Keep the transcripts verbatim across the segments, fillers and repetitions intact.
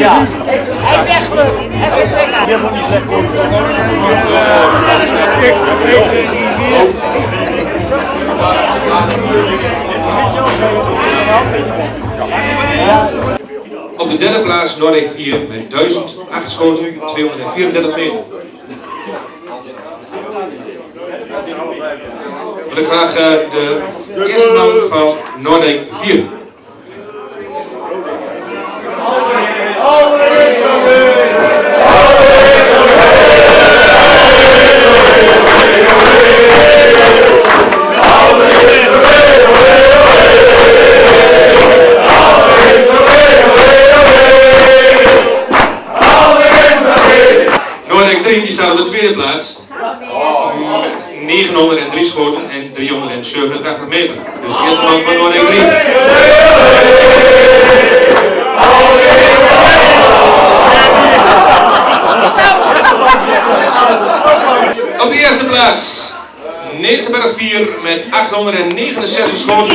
Hij weggelukt. Hij heeft trek aan. Helemaal niet slecht hoor. Op de derde plaats Noordwijk vier met duizend acht schoten, tweehonderdvierendertig meter. Ik wil graag uh, de eerste man van Noordwijk vier. Noordwijk drie die staat op de tweede plaats met negenhonderddrie schoten en driehonderdzevenentachtig meter. Dus de eerste man van Noordwijk drie. Op de eerste plaats Neesenberg vier met achthonderdnegenenzestig schoten.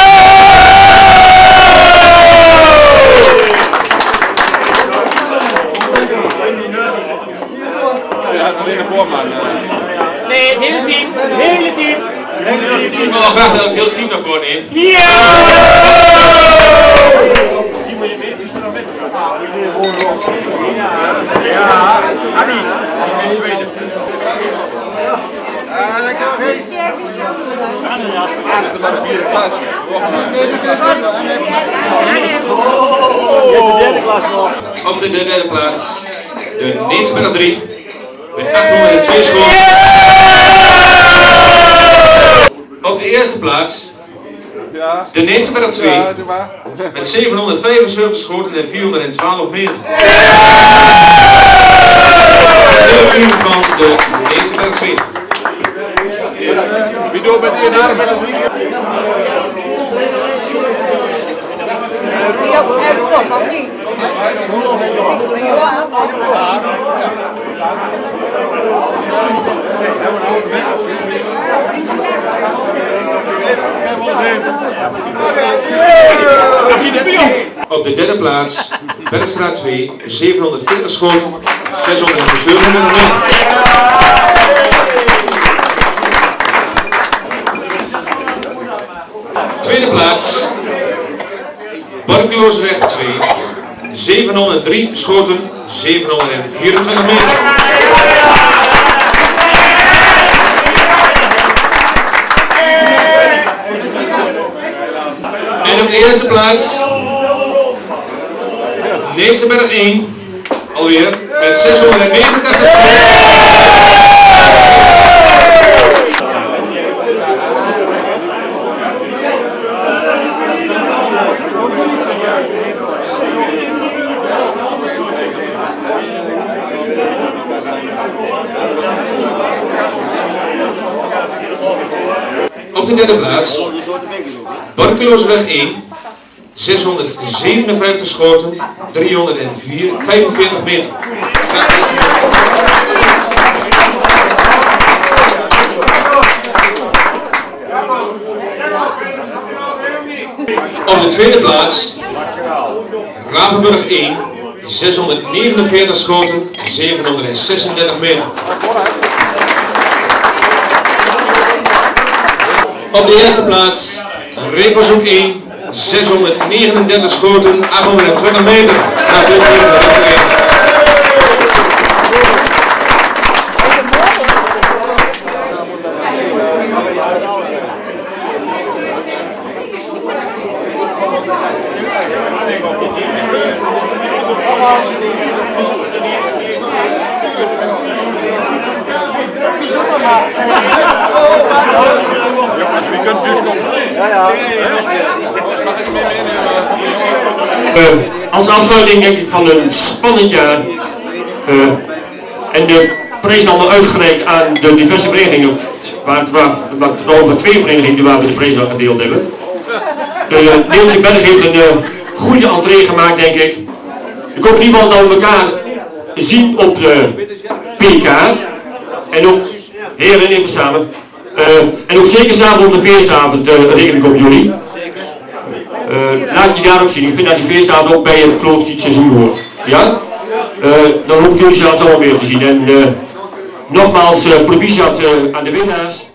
Ja, alleen een voorman. Nee, het hele team. Het hele team. Ik wil wel graag dat het hele team naar voren neemt. Ja! Ja, Annie. In de tweede. Ja, lekker. Dat is maar de vierde klas. Op de derde plaats de Neesenberg drie met achthonderdtwee schoten. Op de eerste plaats de Neesenberg twee met zevenhonderdvijfenzeventig schoten en vierhonderdtwaalf meter. Het team van de Neesenberg twee. Wie doet met die naam? Op de derde plaats Bergstra twee, zevenhonderdveertig schoten, zeshonderdzevenenveertig meter. Tweede plaats Barkeloosweg twee, zevenhonderddrie schoten, zevenhonderdvierentwintig meter. En op de eerste plaats Neesenberg één, alweer met zeshonderdnegenentachtig schoten. Op de derde plaats Barkeloosweg één, zeshonderdzevenenvijftig schoten, driehonderdvijfenveertig meter. Op de tweede plaats Rapenburg één, zeshonderdnegenenveertig schoten, zevenhonderdzesendertig meter. Op de eerste plaats Revershoek één, zeshonderdnegenendertig schoten, achthonderdtwintig meter. Jongens, wie kunt dus komen? Ja, ja. Uh, als afsluiting denk ik van een spannend jaar. Uh, en de prijs is allemaal uitgereikt aan de diverse verenigingen. Waar het nog maar twee verenigingen waar we de prijs aan gedeeld hebben. De uh, Neelse Berg heeft een uh, goede entree gemaakt, denk ik. Ik hoop in ieder geval dat we elkaar zien op de P K. En ook heren en even samen. Uh, en ook zeker samen op de feestavond uh, reken ik op jullie. Uh, laat je daar ook zien. Ik vind dat die feestavond ook bij het Klootskiet seizoen hoort. Ja? Uh, dan hoop ik jullie zelfs allemaal weer te zien. En uh, nogmaals, uh, proficiat uh, aan de winnaars.